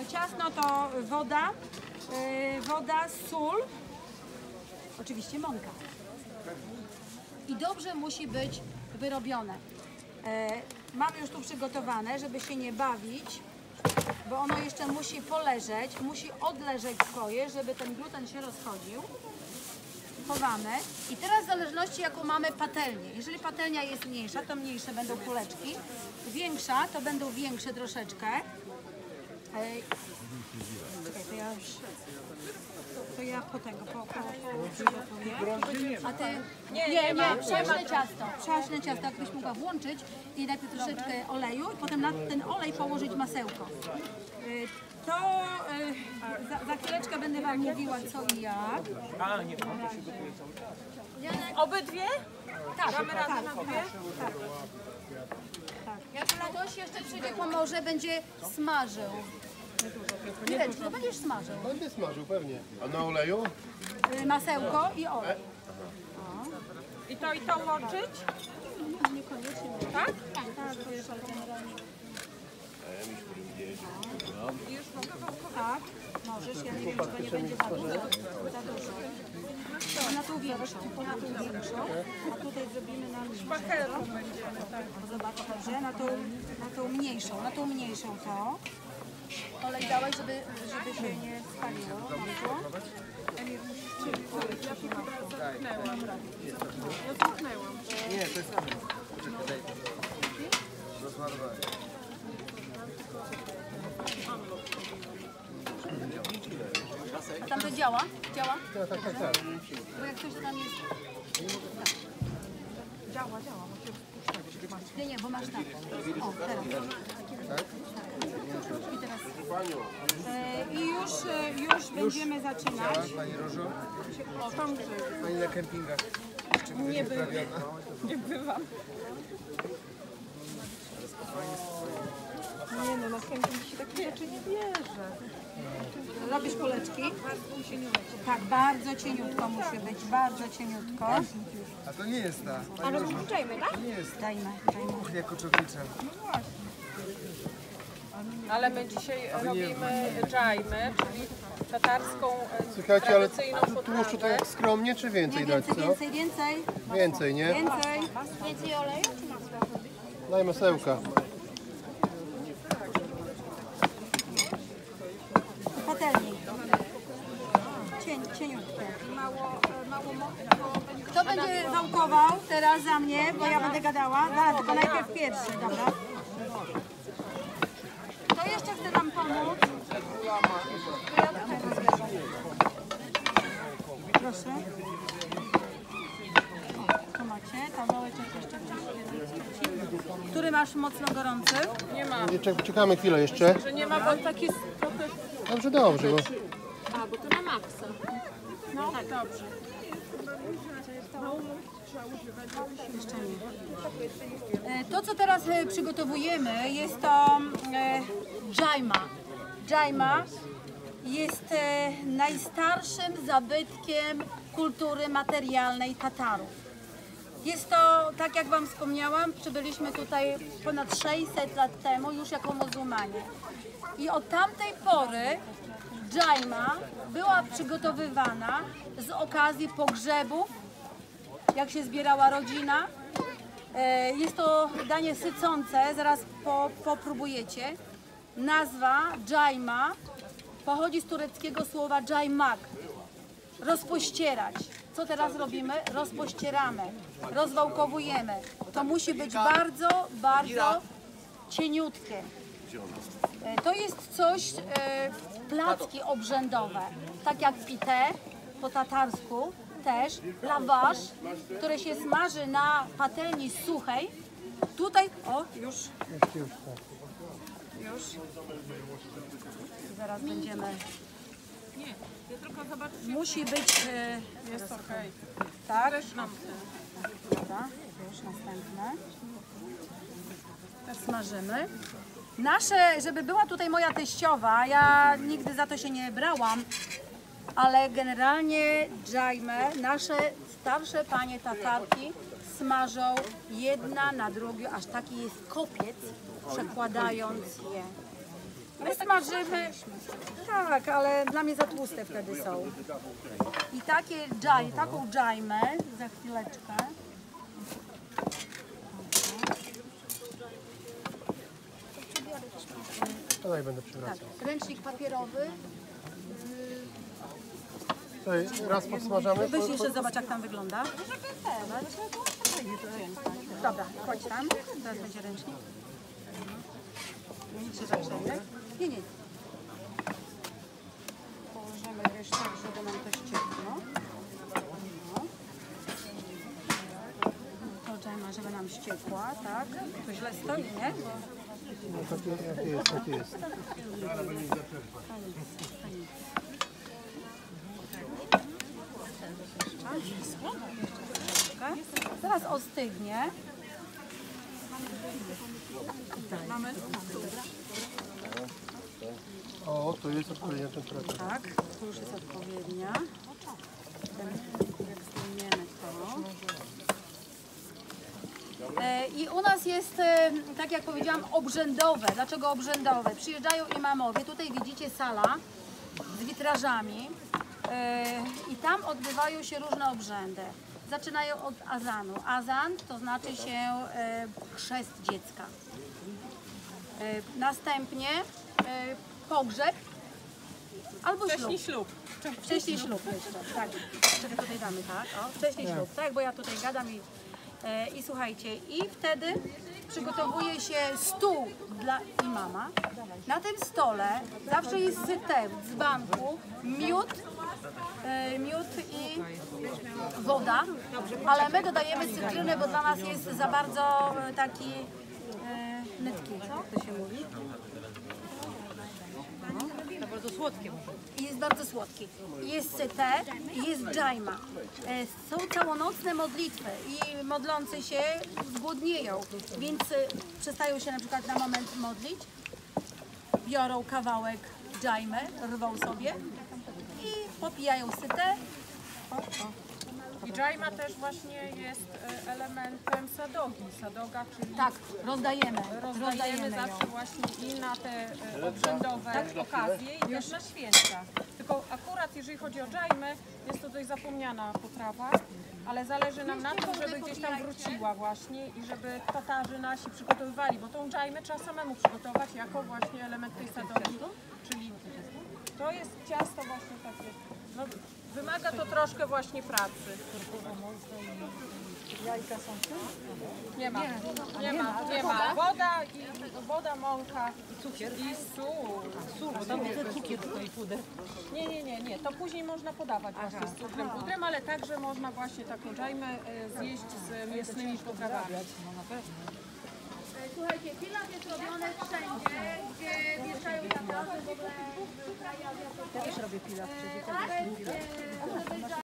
ciasno to woda, sól, oczywiście mąka. I dobrze musi być wyrobione. Mam już tu przygotowane, żeby się nie bawić, bo ono jeszcze musi poleżeć, musi odleżeć swoje, żeby ten gluten się rozchodził. Chowamy. I teraz w zależności jaką mamy patelnię. Jeżeli patelnia jest mniejsza, to mniejsze będą kuleczki. Większa, to będą większe troszeczkę. Czekaj, to ja po tego, przygotuję. A ty... Nie, przaśne ciasto, jakbyś mogła włączyć i najpierw troszeczkę oleju i potem na ten olej położyć masełko. To za chwileczkę będę wam mówiła co i jak. A, nie, to się gotuje cały czas. Obydwie? Tak, damy radę na dwie? Tak. Jak ktoś jeszcze przyjdzie pomoże, będzie smażył. Nie wiem, czy będziesz smażył? Będę smażył, pewnie. A na oleju? Masełko i olej. I to łączyć? Niekoniecznie. Tak? Tak, to jest generalnie. Już mogę wałkować. Tak, możesz. Ja nie wiem, czy to nie będzie za dużo. Na tą większą, a tutaj zrobimy na mniejszą. Szpachelką będziemy, tak. Zobacz, dobrze, na tą mniejszą to. Olej dałeś, żeby się nie spaliło. Ja zamknęłam. Nie, to jest samo. Poczekaj, rozładowałem. A tam to działa? Działa? Tak. Bo jak coś tam jest... Działa, muszę wpuszczać. Nie, bo masz tak. O, teraz. I teraz. I już będziemy zaczynać. Pani Różo? O, tam gdzie? Pani na kempingach. Nie bywam. Nie bywam. Nie no, na kemping się takich rzeczy nie bierze. Robisz kuleczki? Tak, bardzo cieniutko musi być, bardzo cieniutko. A to nie jest ta. Ale włączajmy, tak? Nie jest Dajmy. kuchnia koczownicza. Ale my dzisiaj robimy dżajmy, czyli tatarską, Słuchajcie, ale tradycyjną tłuszczu to potrawę. jak skromnie, czy więcej dać, co? Więcej. Więcej, nie? Więcej oleju czy masła? Daj masełka. Patelni. Cieniutko. Kto będzie wałkował teraz za mnie, bo ja będę gadała? Zaraz, tylko najpierw pierwszy, dobra? Kto jeszcze chce nam pomóc? Proszę. Tu macie, kawałeczek jeszcze wcześniej. Który masz mocno gorący? Nie ma, Czekamy chwilę jeszcze. że nie ma, bo taki trochę... Dobrze, bo... A, bo to na maksa. No, tak, dobrze. To, co teraz przygotowujemy, jest to dżajma. Dżajma jest najstarszym zabytkiem kultury materialnej Tatarów. Jest to, tak jak wam wspomniałam, przybyliśmy tutaj ponad 600 lat temu już jako muzułmanie. I od tamtej pory dżajma była przygotowywana z okazji pogrzebów, jak się zbierała rodzina. Jest to danie sycące, zaraz popróbujecie. Nazwa dżajma pochodzi z tureckiego słowa dżajmak, rozpościerać. Co teraz robimy? Rozpościeramy, rozwałkowujemy. To musi być bardzo, bardzo cieniutkie. To jest coś, placki obrzędowe, tak jak pite po tatarsku, też lawasz, które się smaży na patelni suchej. Tutaj, o, już. Zaraz będziemy. Nie, ja tylko zobaczę. Musi być. Jest okej. Tak. Zresztą. Dobra, już następne. Teraz smażymy. Nasze, żeby była tutaj moja teściowa, ja nigdy za to się nie brałam, ale generalnie dżajmę nasze starsze panie Tatarki smażą jedna na drugą, aż taki jest kopiec, przekładając je. My smażymy, tak, ale dla mnie za tłuste wtedy są. I taką dżajmę za chwileczkę. Tutaj będę Tak, przywracał. ręcznik papierowy. Tutaj raz podsmażamy. Weź jeszcze zobacz, jak tam wygląda. Dobra, chodź tam. Teraz będzie ręcznik. Nic się zaczęły. Nie, nie. Położymy, wiesz, tak, żeby nam to ściekło. No. To dżema, żeby nam ściekła, tak? To źle stoi, nie? No, takie jest, takie jest. Zaraz ostygnie. Mamy? O, tu jest odpowiednia temperatura. Tak, tu już jest odpowiednia. Jak zdejmiemy to. I u nas jest, tak jak powiedziałam, obrzędowe. Dlaczego obrzędowe? Przyjeżdżają imamowie. Tutaj widzicie sala z witrażami i tam odbywają się różne obrzędy. Zaczynają od azanu. Azan to znaczy się chrzest dziecka. Następnie pogrzeb albo Wcześniej ślub. ślub. Wcześniej ślub jeszcze, tak. Czekaj, tutaj damy, tak? O, wcześniej ślub, tak? Bo ja tutaj gadam i słuchajcie, i wtedy przygotowuje się stół dla imama. Na tym stole zawsze jest sytew z dzbanku, miód i woda, ale my dodajemy cytrynę, bo dla nas jest za bardzo taki nytki, co to się mówi? To bardzo słodkie. Jest bardzo słodki. Jest syte, jest dżajma. Są całonocne modlitwy i modlący się zgłodnieją, więc przestają się na przykład na moment modlić, biorą kawałek dżajmy, rwą sobie i popijają syte. I dżajma też właśnie jest elementem sadogi. Sadoga, czyli Tak, rozdajemy rozdajemy ją. zawsze właśnie i na te obrzędowe okazje i też na święta. Tylko akurat jeżeli chodzi o dżajmę, jest to dość zapomniana potrawa, ale zależy nam na tym, żeby gdzieś tam wróciła właśnie i żeby Tatarzy nasi przygotowywali, bo tą dżajmę trzeba samemu przygotować jako właśnie element tej sadogi, czyli to jest ciasto właśnie takie, no, wymaga to troszkę właśnie pracy. Jajka są tu? Nie ma. Woda, mąka i sól. Bo tam jest cukier tylko i puder. Nie. To później można podawać właśnie z cukrem, pudrem, ale także można właśnie taką dżajmę zjeść z mięsnymi potrawami. Słuchajcie, pilaw jest robiony wszędzie, gdzie mieszkają Tatarzy, w ogóle w krajach. Ja też robię pilaw, czyli